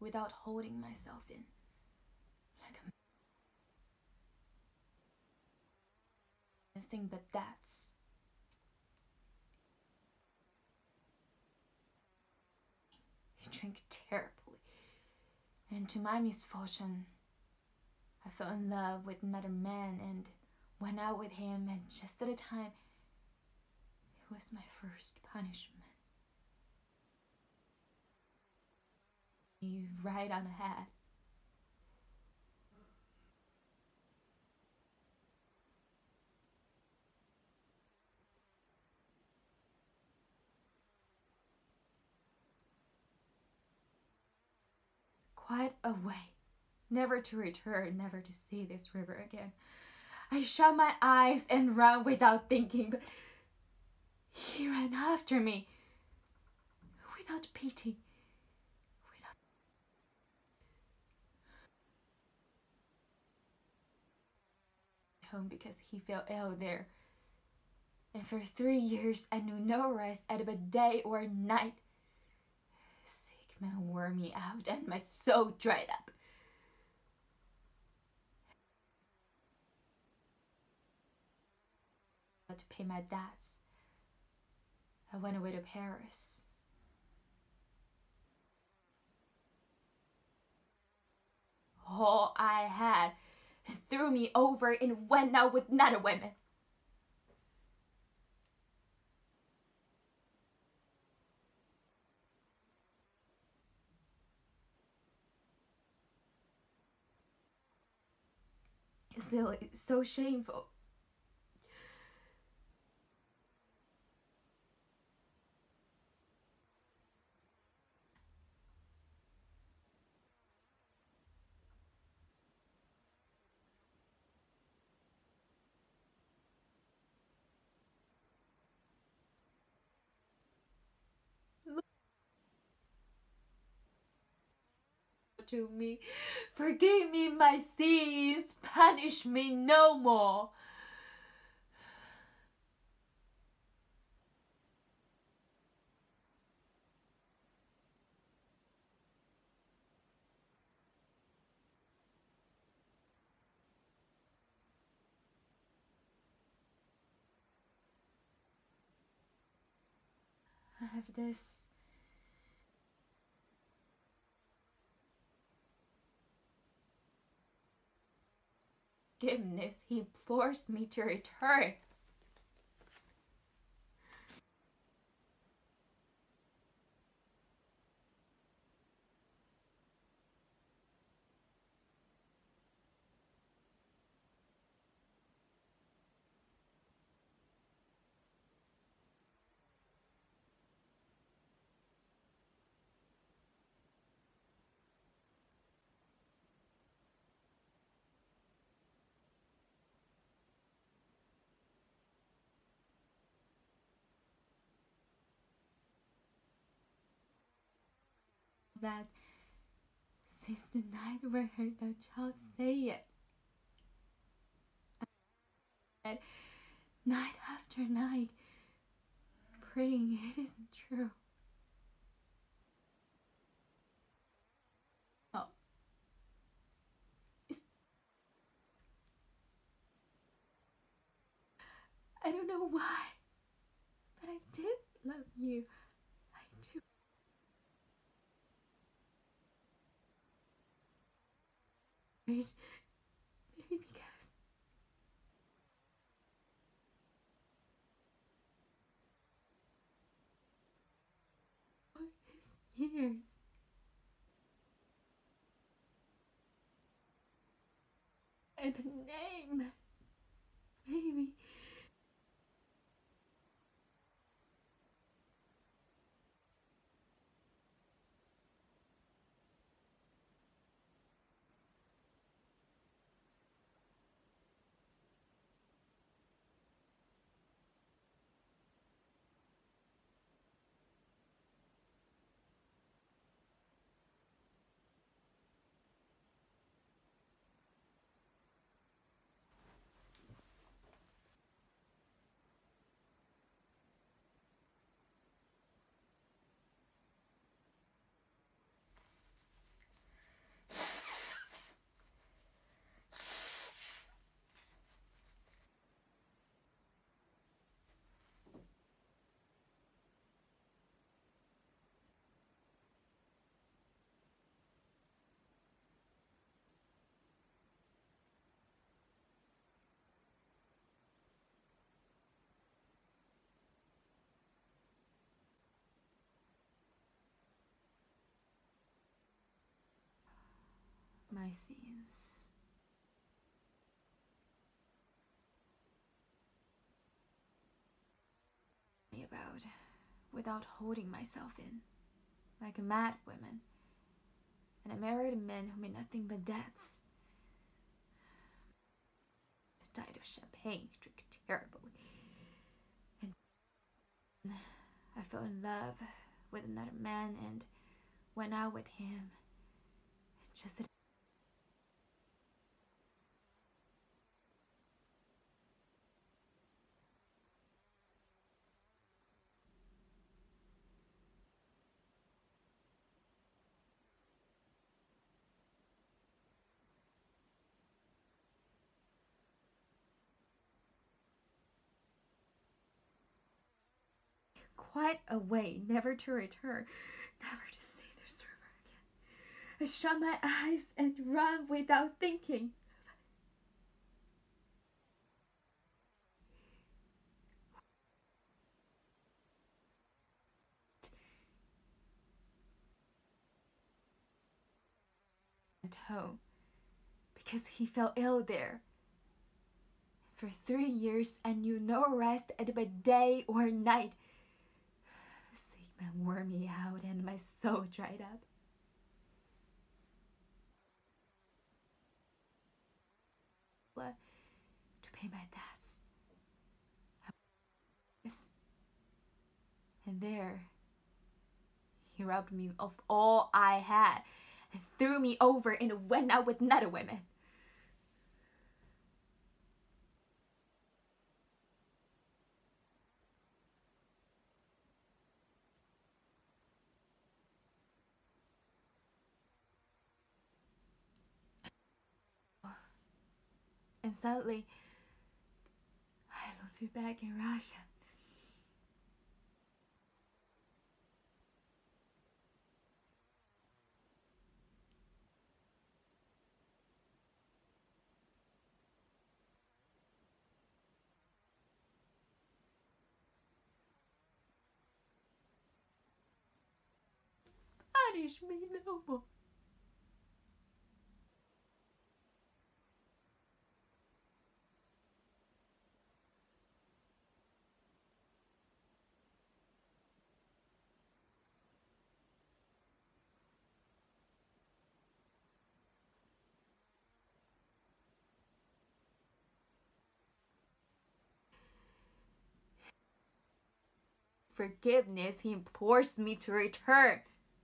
without holding myself in. Like nothing but that's. He drank terribly, and to my misfortune, I fell in love with another man and went out with him, and just at a time, it was my first punishment. You right on the head. Quite away, never to return, never to see this river again. I shut my eyes and ran without thinking, but he ran after me, without pity, without home because he fell ill there. And for 3 years I knew no rest, either day or night. Sick man wore me out and my soul dried up. To pay my debts, I went away to Paris. All I had threw me over and went out with another woman. Silly, so shameful. Look to me, forgive me my sins, punish me no more. I have this forgiveness. He implores me to return. That since the night we heard the child say it, and night after night, praying it isn't true. Oh, I don't know why, but I did love you. I do. Maybe because all these years, and the name, maybe. my sins. About without holding myself in, like a mad woman. And I married a man who made nothing but debts. Died of champagne, drank terribly. And I fell in love with another man and went out with him. Just that quite a way never to return, never to see this river again. I shut my eyes and run without thinking. Went home because he fell ill there. For 3 years I knew no rest by day or night. The sickness wore me out and my soul dried up. To pay my debts. And there, he robbed me of all I had and threw me over and went out with another woman. And suddenly, I lost me back in Russia. Punish me no more. Forgiveness, he implores me to return.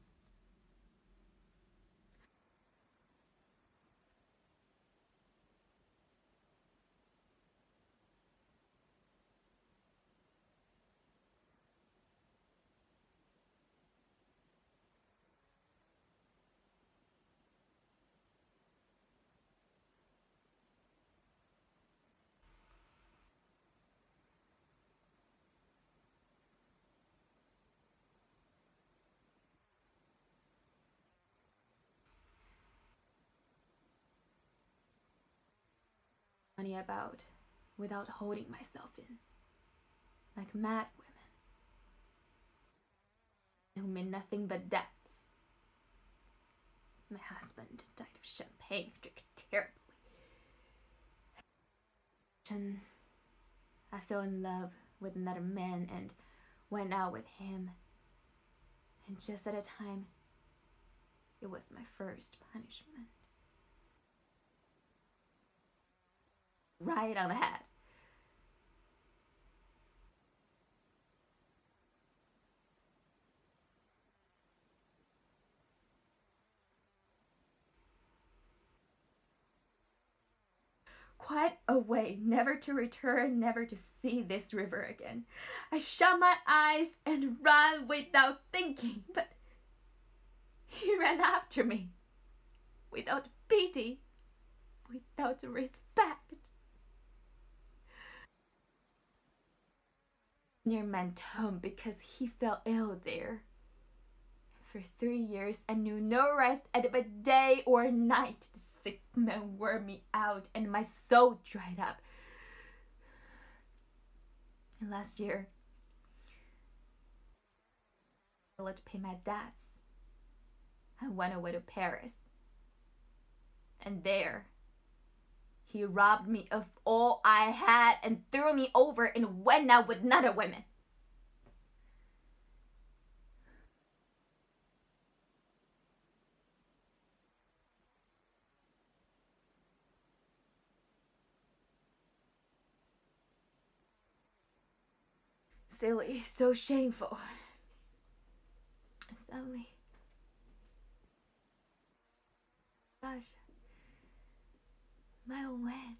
Money about without holding myself in, like mad women who made nothing but debts. My husband died of champagne, drank terribly. And I fell in love with another man and went out with him. And just at a time, it was my first punishment. Right on the head. Quite a way never to return, never to see this river again. I shut my eyes and ran without thinking, but he ran after me, without pity, without respect. Near Mentone because he fell ill there. For 3 years I knew no rest by day or night. The sick man wore me out and my soul dried up. And last year, I let pay my debts. I went away to Paris. And there, he robbed me of all I had and threw me over and went out with another woman. Silly, so shameful. Suddenly, gosh, my own land.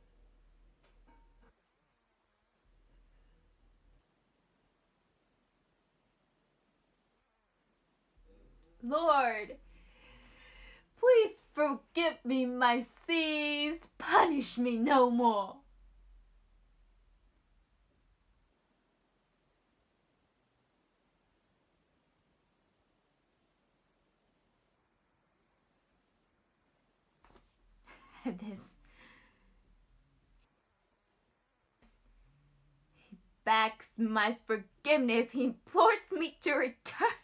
Lord, please forgive me my sins, punish me no more. At this, he begs my forgiveness, he implores me to return.